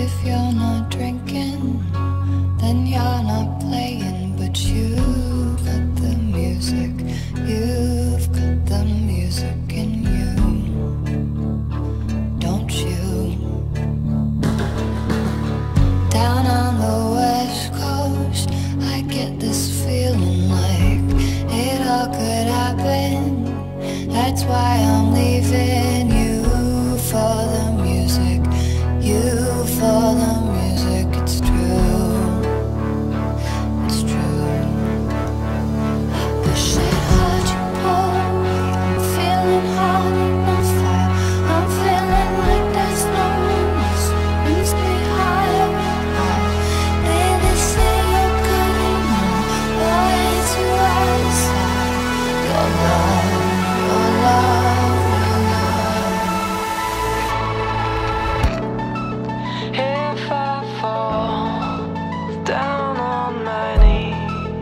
if you're not drinking, then you're not playing. But you've got the music, you've got the music in you, don't you? Down on the west coast, I get this feeling like it all could happen. That's why I'm leaving you for the music, you for the music. It's true, it's true. Wish I heard you pull me. I'm feeling hot on fire. I'm feeling like there's no limits. Brings me higher and higher. They say you're good enough. Way too outside. Your love, your love, your love. If I fall down on my knees,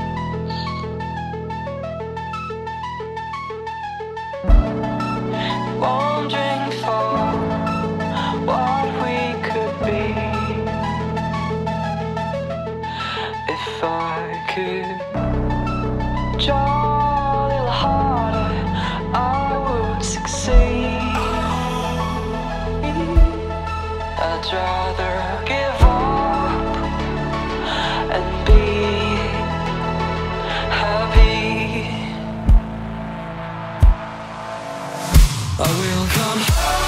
wondering for what we could be, if I could draw a little harder, I would succeed. I'd rather give up and be happy. I will come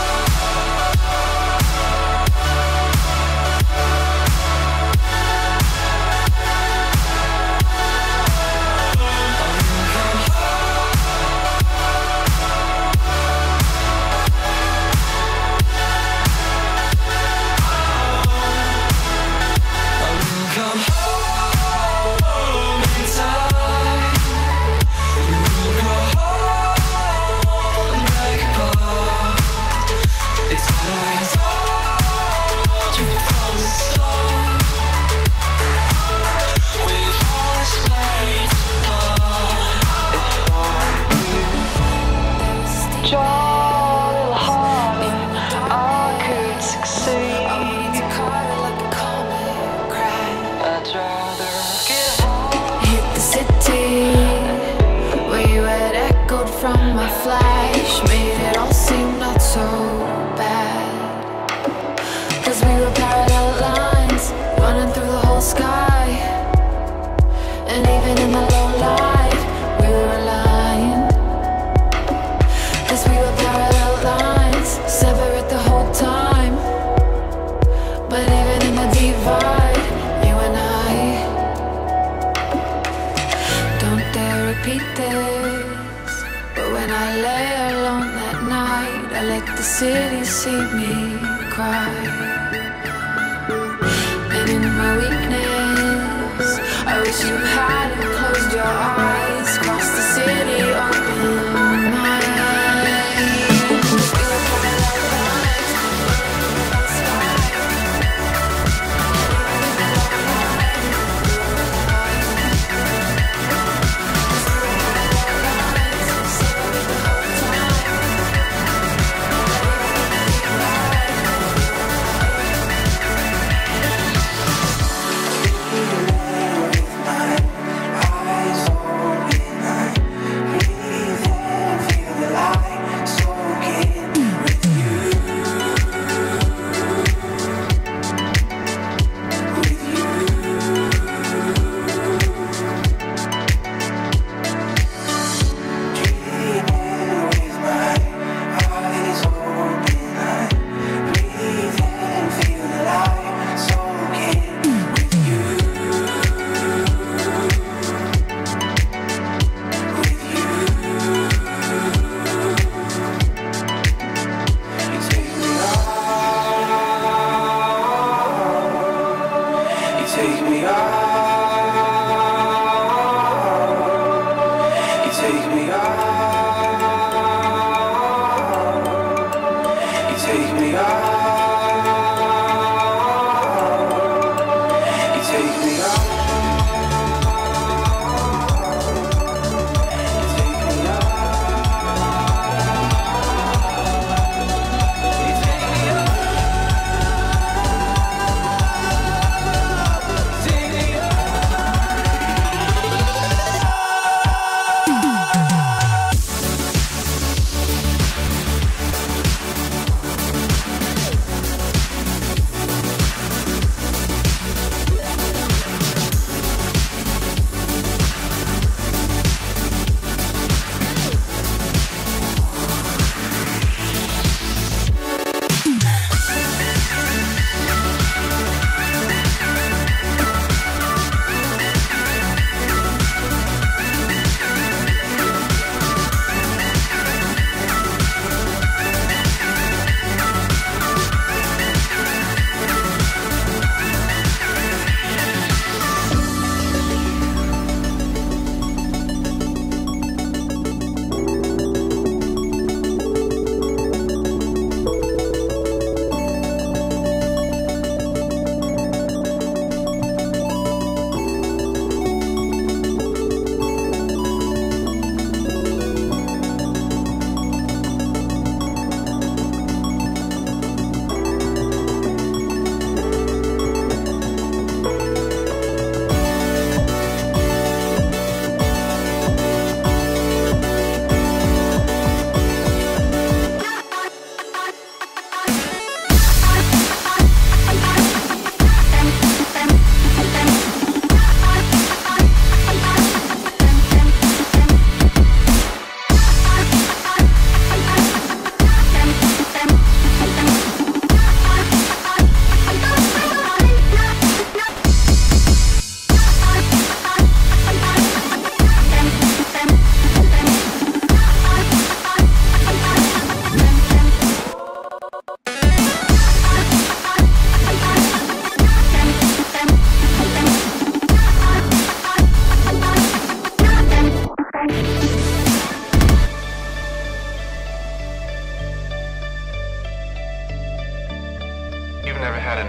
from my flash, made it all seem not so bad. Cause we were parallel lines, running through the whole sky. And even in the low light, we were aligned. Cause we were parallel lines, separate the whole time. But even in the divide, you and I, don't dare repeat this. When I lay alone that night, I let the city see me cry. And in my weakness, I wish you hadn't closed your eyes. Cross the city, open my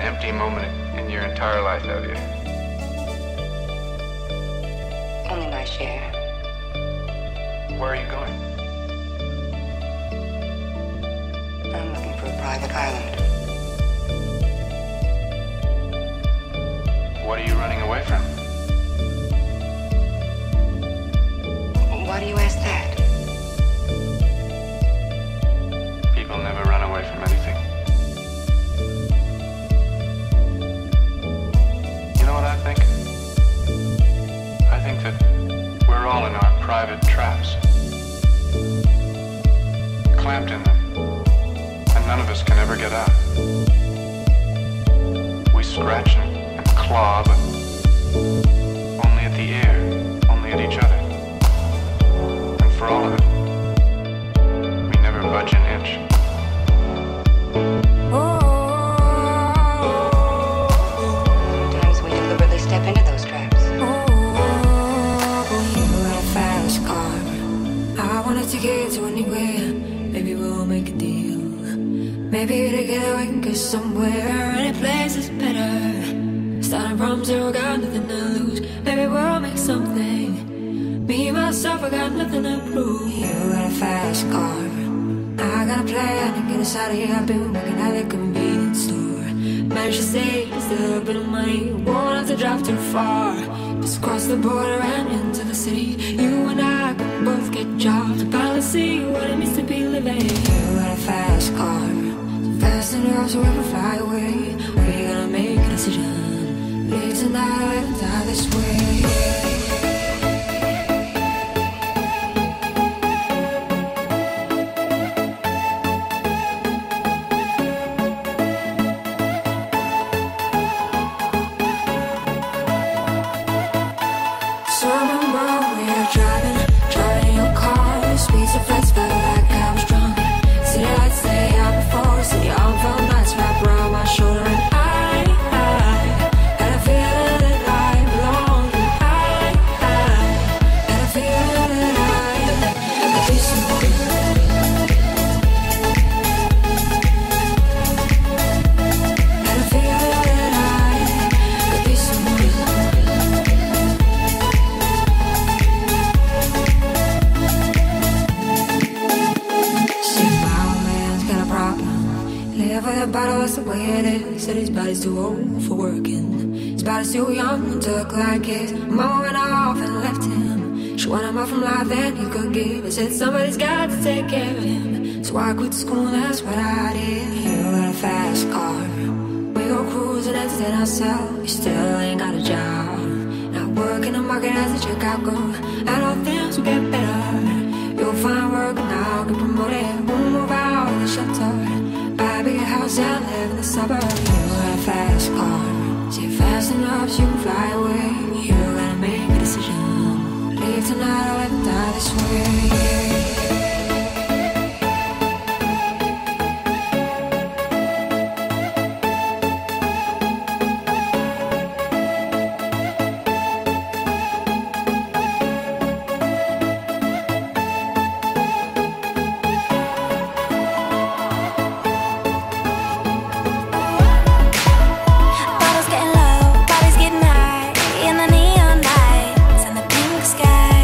empty moment in your entire life, have you? Only my share. Where are you going? I'm looking for a private island. What are you running away from? Why do you ask that? People never run away from anything. You know what I think? I think that we're all in our private traps. Clamped in them. And none of us can ever get out. We scratch and claw, but only at the air, only at each other. And for all of it, we never budge an inch. Sometimes we deliberately step into those traps. You got a fast car. I wanna take it to anywhere. Maybe we'll make a deal. Maybe together we can go somewhere. Any place is better. Starting from zero, got nothing to lose. Maybe we'll make something. Me, myself, I got nothing to prove. You got a fast car. I got a plan to get us out of here. I've been working at the convenience store. Managed to save just a little bit of money. Won't have to drive too far. Just cross the border and into the city. You and I can both get jobs. Finally see what it means to be living. You got a fast car. So fast enough so we can fly away. We're gonna make a decision. Live tonight and die this way. So remember we were driving in your car. Speed so fast, felt like I was drunk. City lights stay out before. City on phone nights wrap around my shoulder. And I had a feeling that I belonged. And I had a feeling that I could be someone. Had a feeling that I could be someone. See, my old man's got a problem. Live with a bottle, that's the way it is. Said his body's too old for working. His body's too young to look like his. Mama went off and left him. She wanted more from life than he could give. I said somebody's got to take care of him. So I quit school, that's what I did. You got a fast car. We go cruising, entertain ourselves. You still ain't got a job. Not working the market as a Chicago. And all things will get better. You'll find work and I'll get promoted. We'll move out of the shelter. Buy a bigger house and live in the suburbs. You got a fast car. See fast enough so you can fly away. You gotta make a decision. Leave tonight or let me die this way. Bottles getting low, bodies getting high in the neon lights and the pink sky.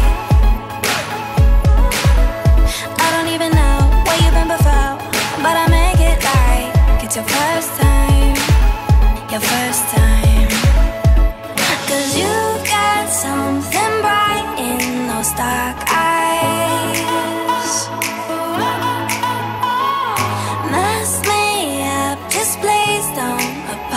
I don't even know where you've been before, but I make it like it's your first time, your first time. 'Cause you got something bright in those dark eyes. Mess me up, just please don't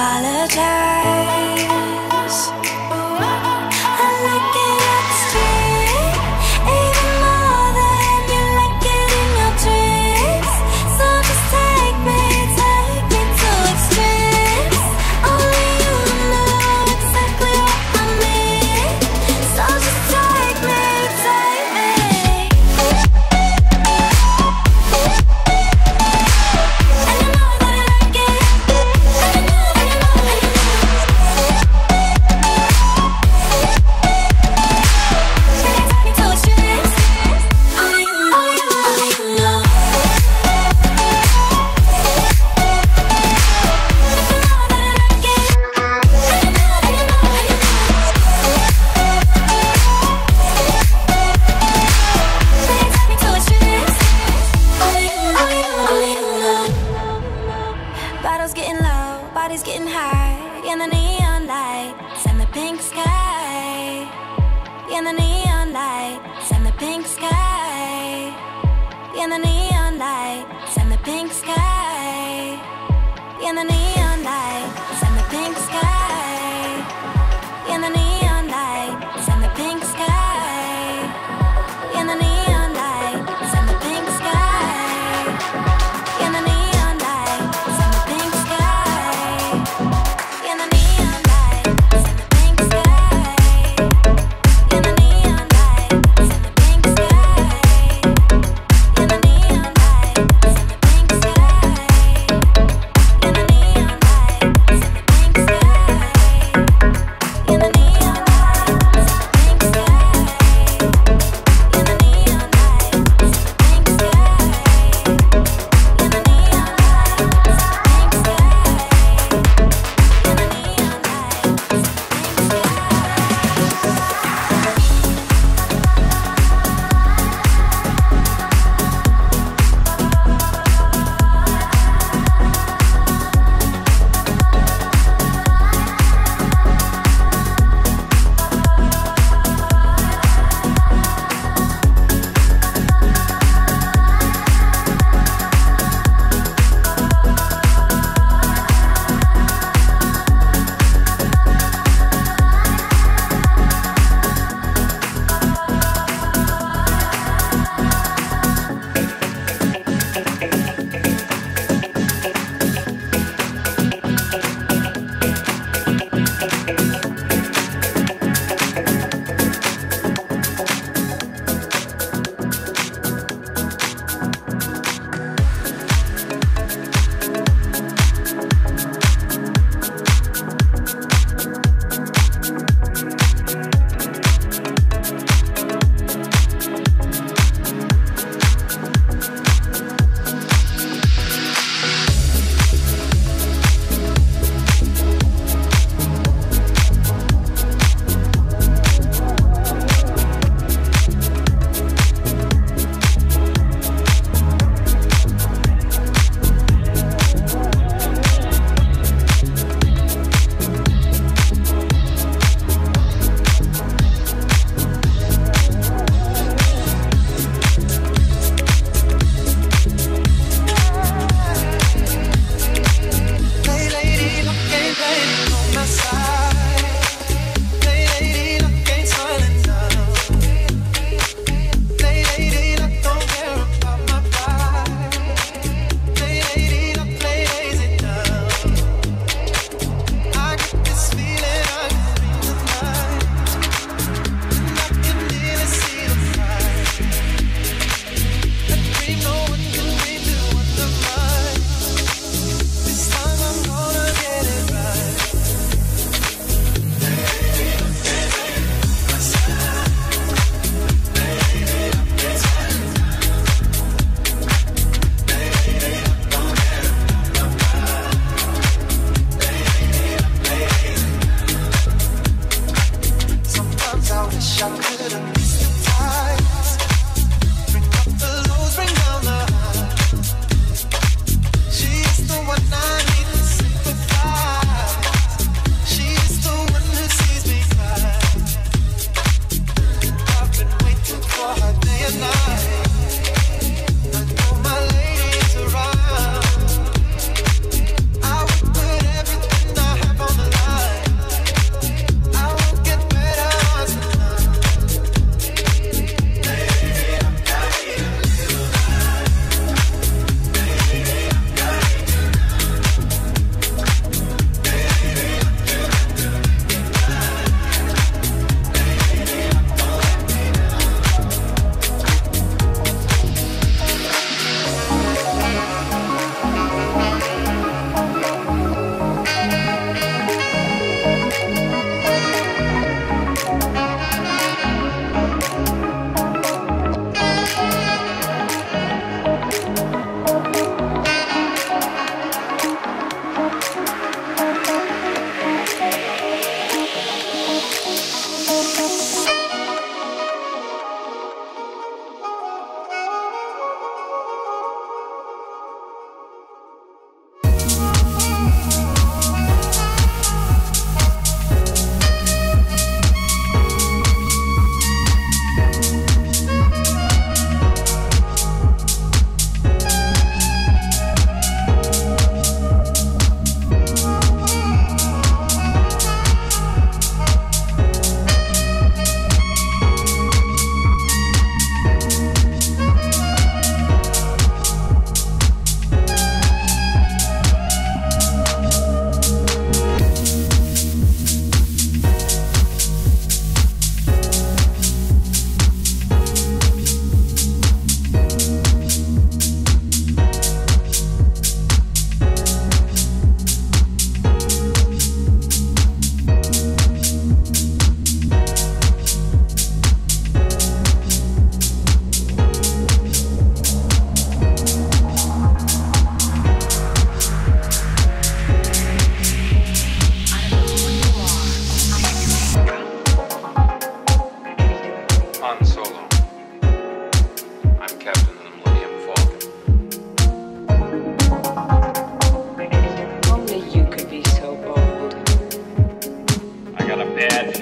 apologize. I like it extreme, even more than you like it in your dreams. So just take me to extremes. Only you know exactly what I mean. So just take me, take me. And you know that I like it. And you know, and you know, and you know. heart in the neon lights and the pink sky. In the neon lights and the pink sky. In the neon lights and the pink sky. In the neon lights and the pink sky. In the neon lights and the pink sky. In the neon lights and the pink sky. In the neon lights and the pink sky. In the neon lights and the pink sky. In the neon lights and the pink sky. In the neon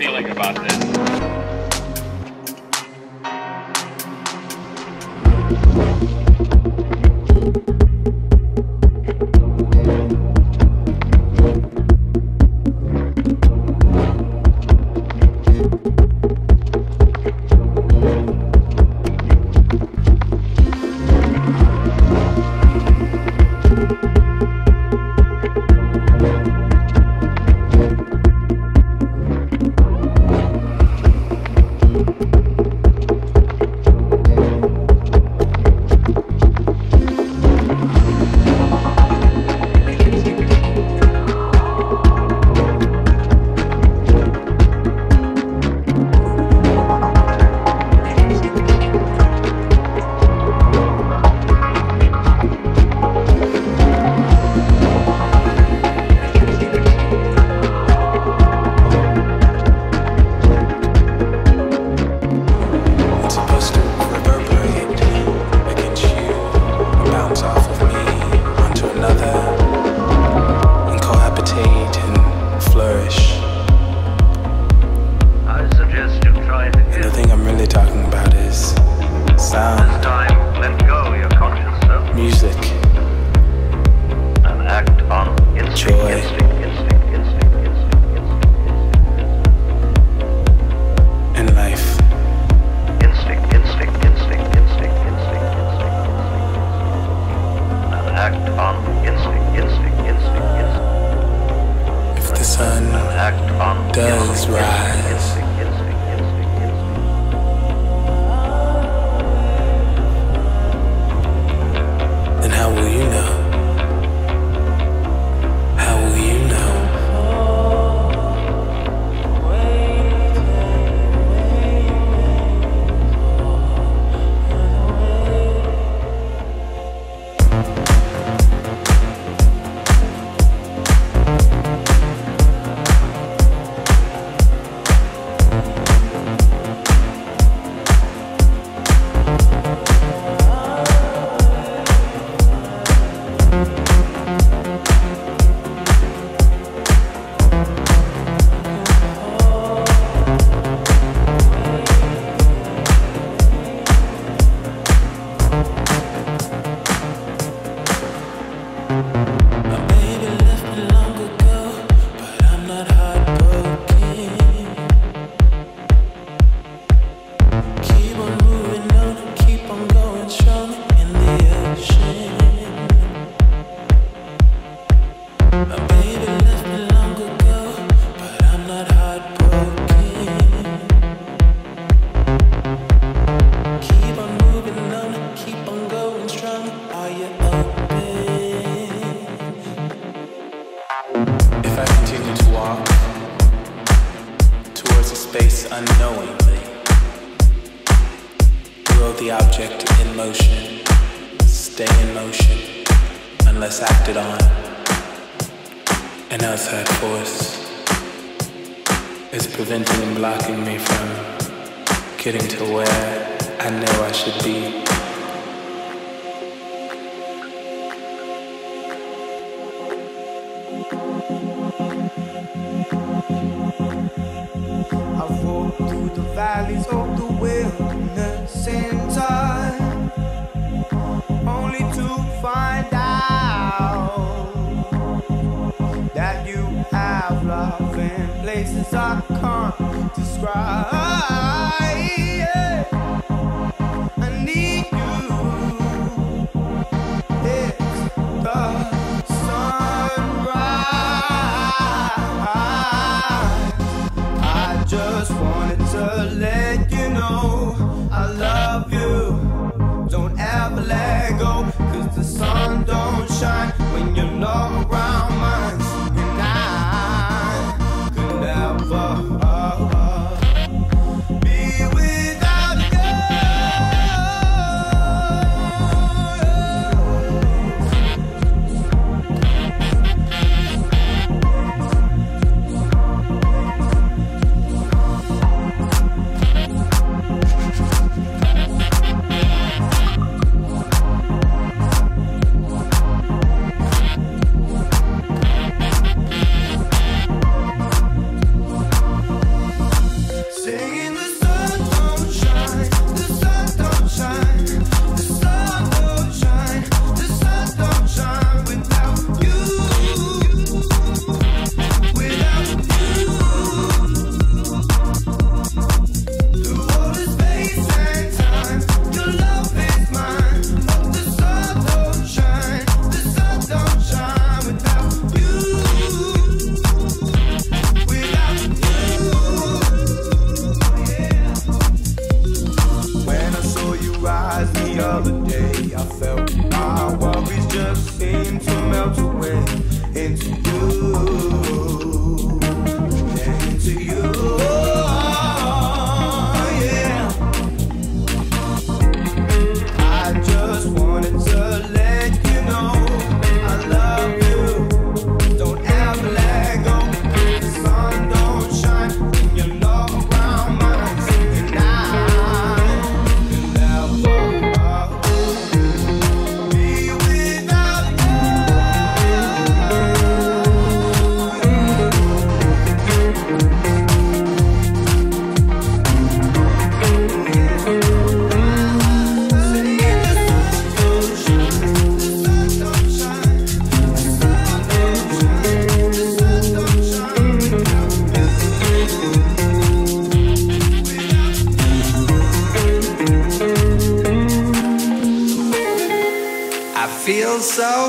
feeling about this. does rise. Then how will you know? How will you know? If I continue to walk towards a space unknowingly, will the object in motion stay in motion unless acted on? An outside force is preventing and blocking me from getting to where I know I should be. I've walked through the valleys of the wilderness in time, only to find out that you have love in places I can't describe. Yeah. I need you. It's the sunrise. I just wanted to let you know I love you. Don't ever let go, 'cause the sun don't shine when you're not around mine. And I could never be without you.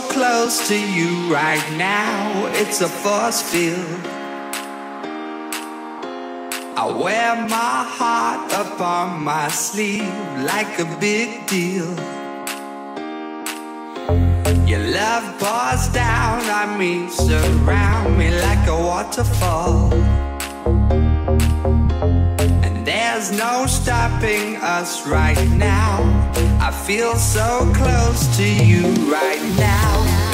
close to you right now. It's a force field. I wear my heart up on my sleeve like a big deal. Your love pours down on me, surround me like a waterfall. And there's no stopping us right now. I feel so close to you right now.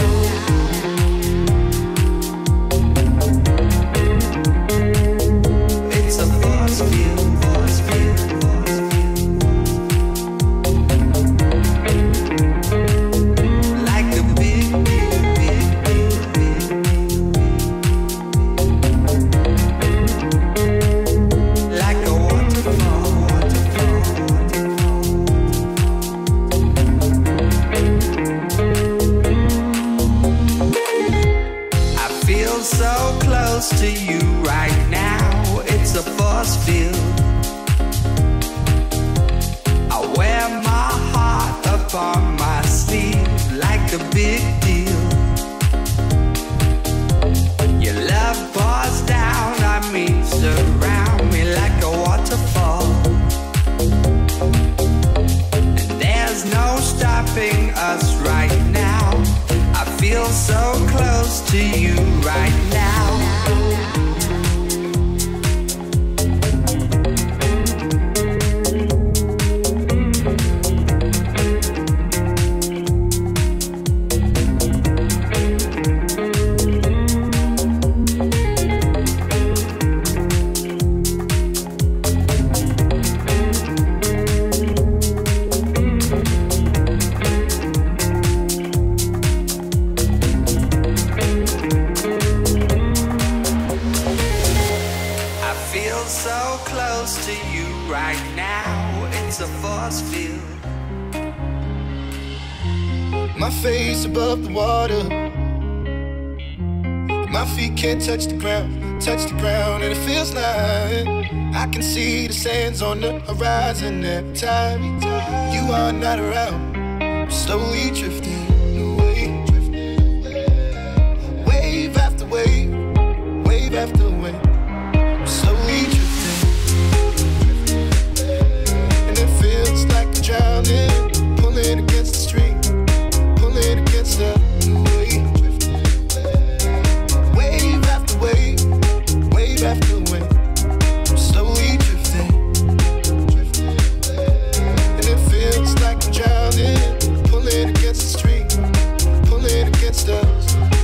To you right now, it's a force field. I wear my heart up on my sleeve like a big deal. Your love pours down on me, surround me like a waterfall. And there's no stopping us right now. I feel so close to you right now. My face above the water, my feet can't touch the ground, and it feels like I can see the sands on the horizon every time you are not around. I'm slowly drifting away, wave after wave, wave after wave. I'm slowly drifting, and it feels like I'm drowning, pulling against the stream. Against the wave, wave after wave, wave after wave. I'm slowly drifting, and it feels like I'm drowning, pulling against the stream, pulling against us.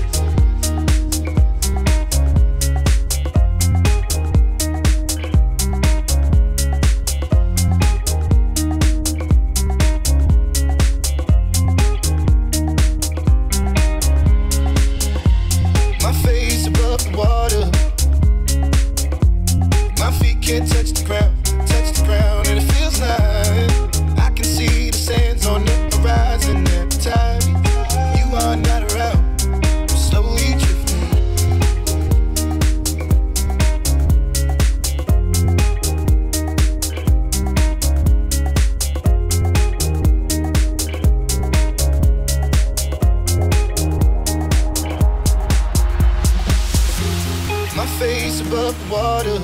Can't touch the ground, and it feels like I can see the sands on the horizon every time you are not around. I'm slowly drifting, my face above the water.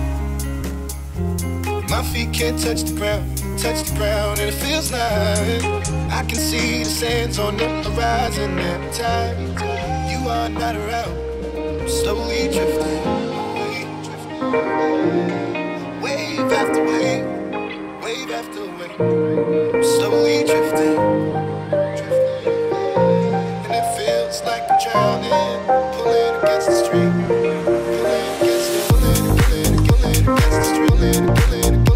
My feet can't touch the ground, and it feels like I can see the sands on the horizon every time you are not around. I'm slowly drifting away, wave after wave, wave after wave. I'm slowly drifting, and it feels like I'm drowning, pulling against the stream, pulling against the stream, pulling against the stream.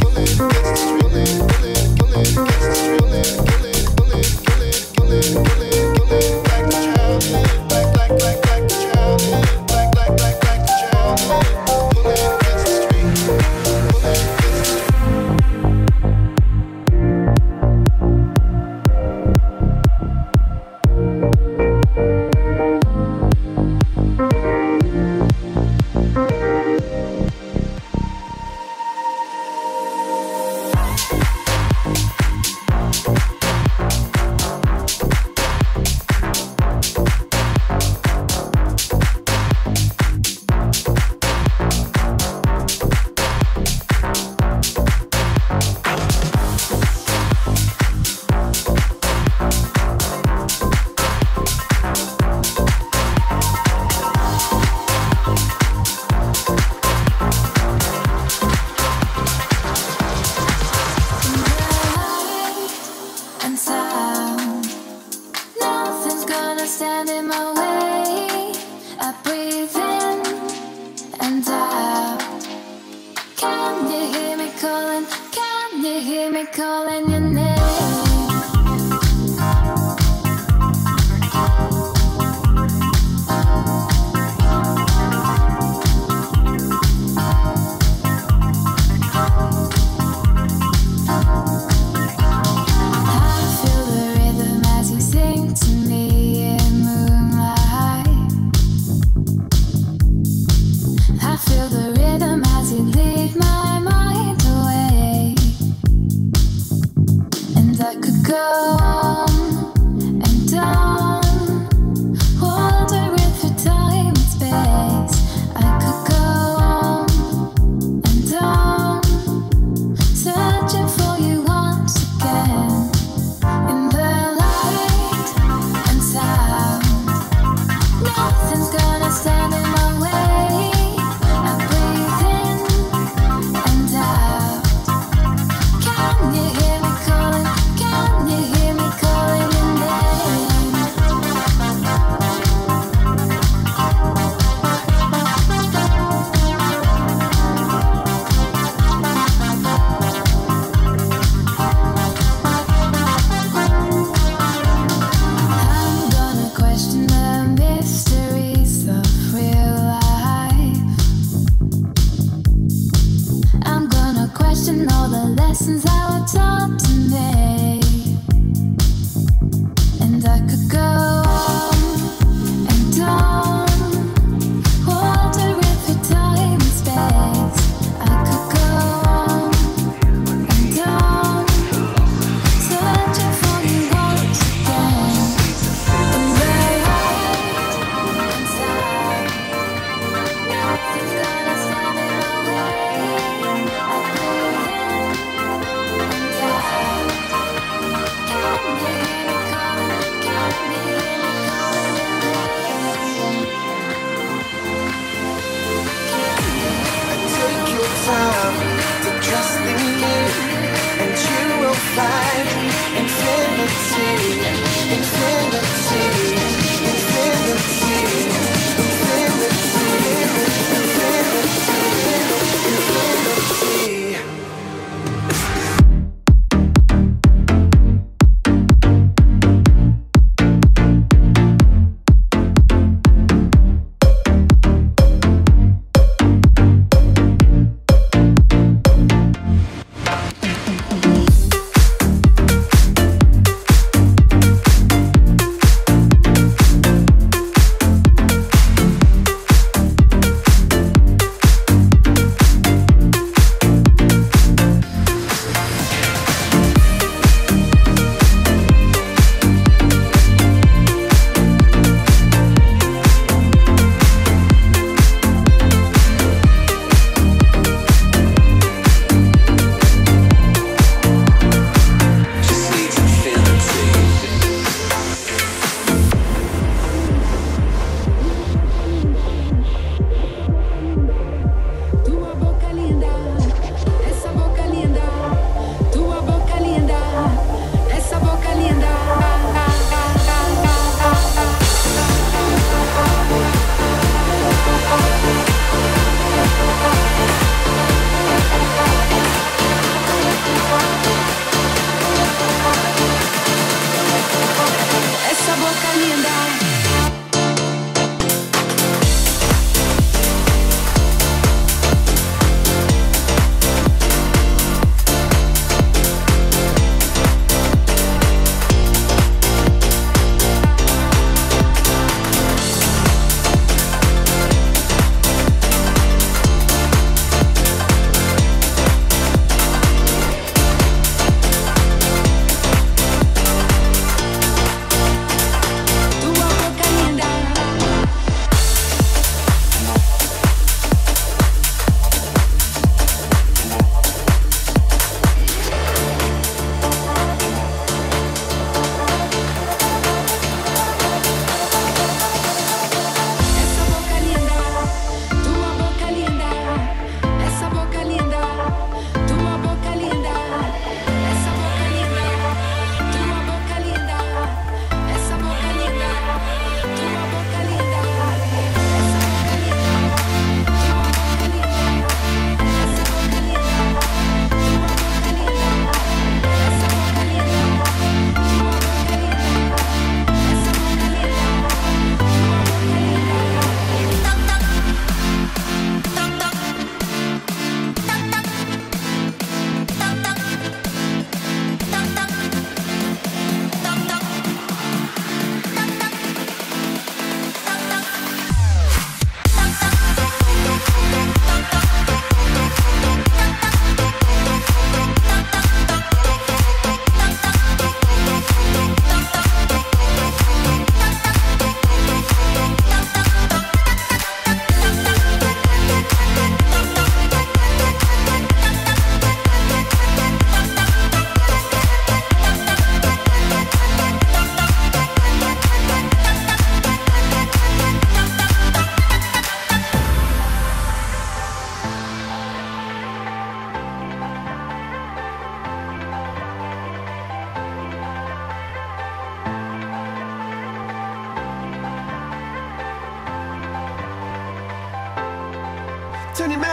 Pulling me calling your name.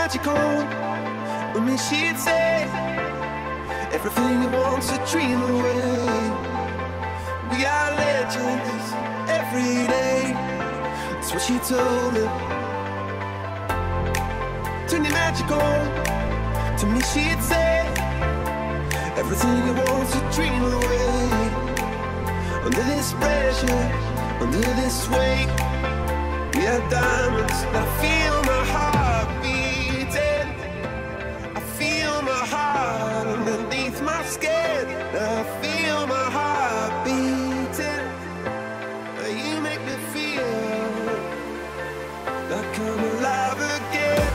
magical. I mean, she'd say everything you want to dream away. We are legends every day. That's what she told me. Turn it magical. To me, she'd say everything you want to dream away. Under this pressure, under this weight, we are diamonds. I feel my heart beating. I feel my heart underneath my skin. I feel my heart beating. You make me feel like I'm alive again.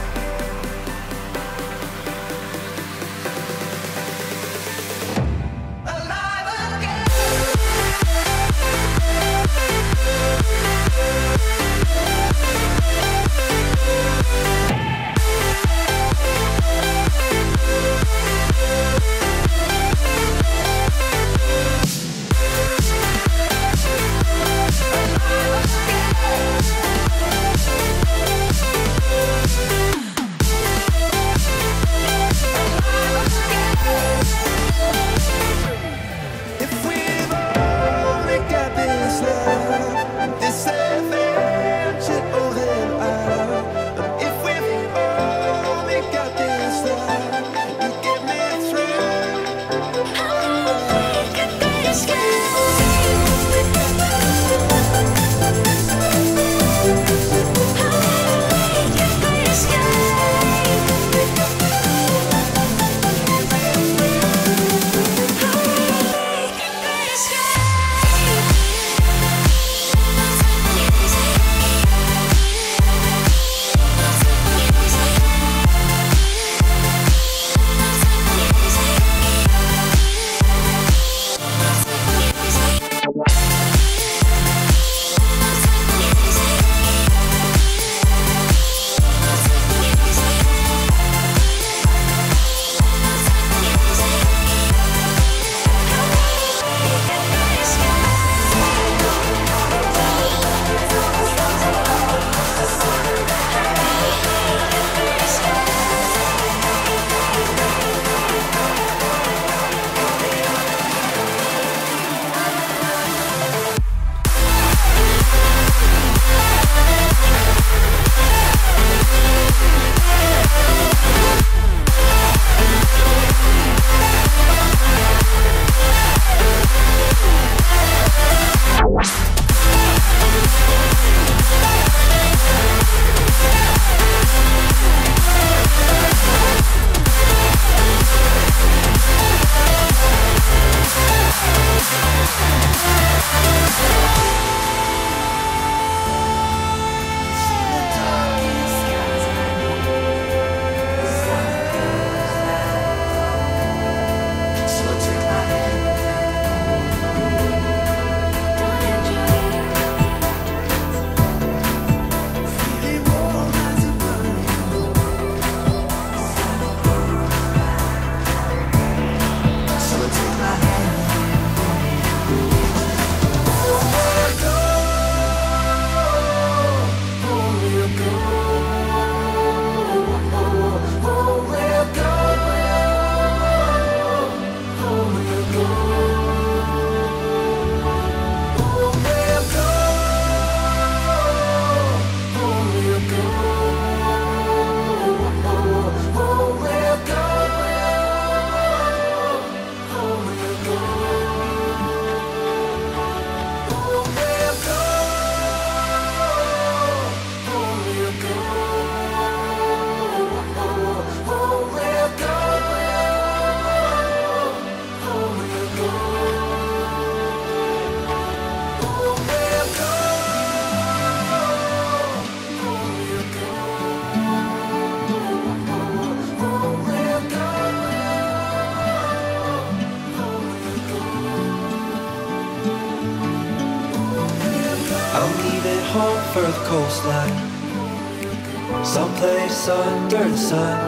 home for the coastline, someplace under the sun.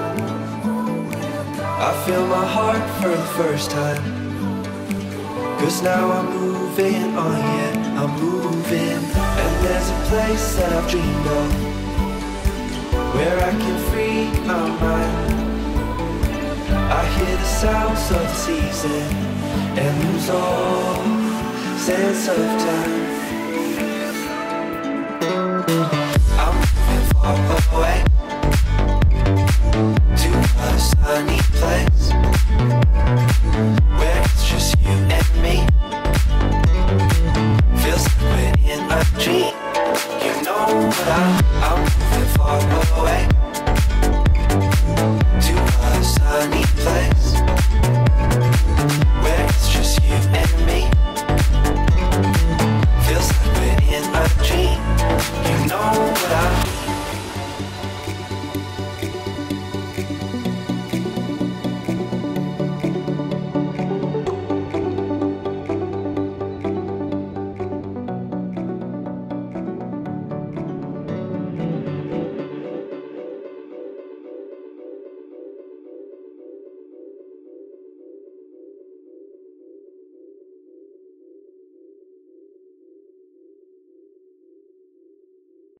I feel my heart for the first time, 'cause now I'm moving on, yeah, I'm moving. And there's a place that I've dreamed of, where I can free my mind. I hear the sounds of the season and lose all sense of time. I'm moving far away.